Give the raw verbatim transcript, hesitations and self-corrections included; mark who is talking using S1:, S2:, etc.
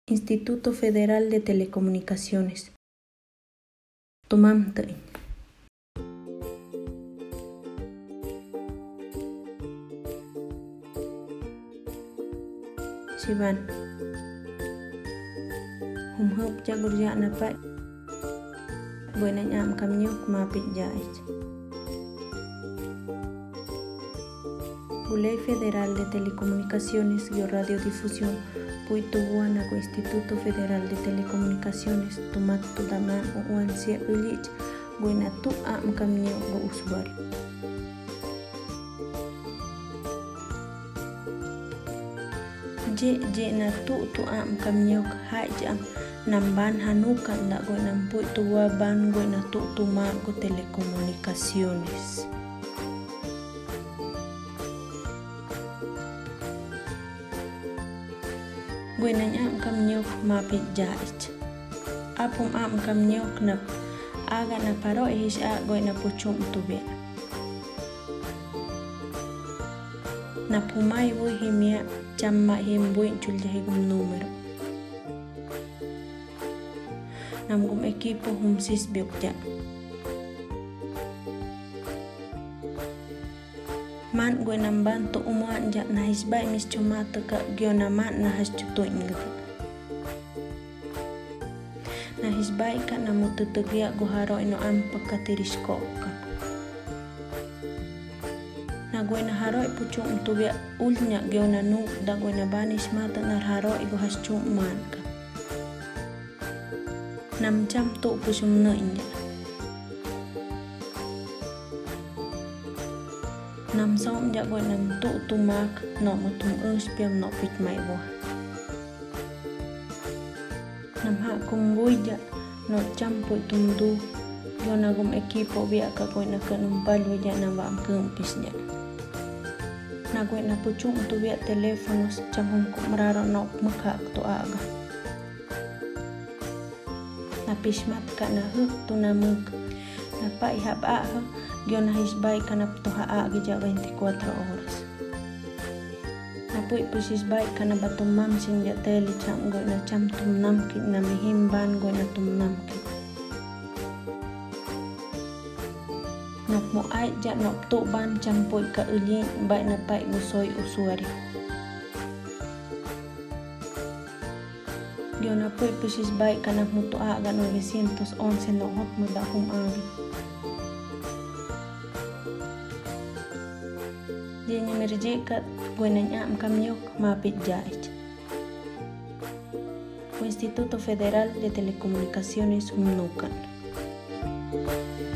S1: Instituto Federal de Telecomunicaciones. Tomam tăin. Sivan. Hum hop jagurja napai. Buena nyam kamnyok mapit jait. Ley Federal de Telecomunicaciones y Radiodifusión, Puitubuana con Instituto Federal de Telecomunicaciones, Tomat Tudaman o Uansia Ulich, Buena tu am kamnyo go usuario. Je je na tu tu am kamnyok hai jam namban hanukan da go nam puituwa ban go na tu tu ma go telecomunicaciones. Buena am kamnyok mapit jait. Apum am kamnyok na aga na paro ihish a goy na puchum tube. Na pumay bu himya chamma himbuin chulja higum numero. Nam gum ekipo hum sis biokja. Man gue namban to umuan ja na hisbai mis cuma teka giona man na has cuto ingat. Na hisbai ka na mututugia go haro ino am pakatirisko ka. Na gue na haro ipucung tubia ulnya giona nu da gue na banis mata na haro igo has cuman ka. Nam jam to pusum no inja. Nam som ja go nam tu tu mak no mutum us piam no pit mai bo. Nam ha kum bui ja no champu tum du yo na gum ekipo bia ka go na kanum balu ja na bam kempis ja. Na go na pucung tu bia telefonos chamhum kum raro no mukha to aga. Na pismat ka na huk tu na muk na pai hab a Giona hisbai kana ptoha a gija veinticuatro horas. Napui pusis bai kana batum mam sing ja teli cham go na cham tum namki na mihim ban go na tum namki. Nap mo ai ja nop tu ban cham pui ka ulin bai na pai gusoi usuari. Giona pui pusis bai kana mutu a ga novecientos once no hot mo da hum agi. Dia nyemerjekat buenanya am kamnyok mapit jait. Instituto Federal de Telecomunicaciones Humnukan.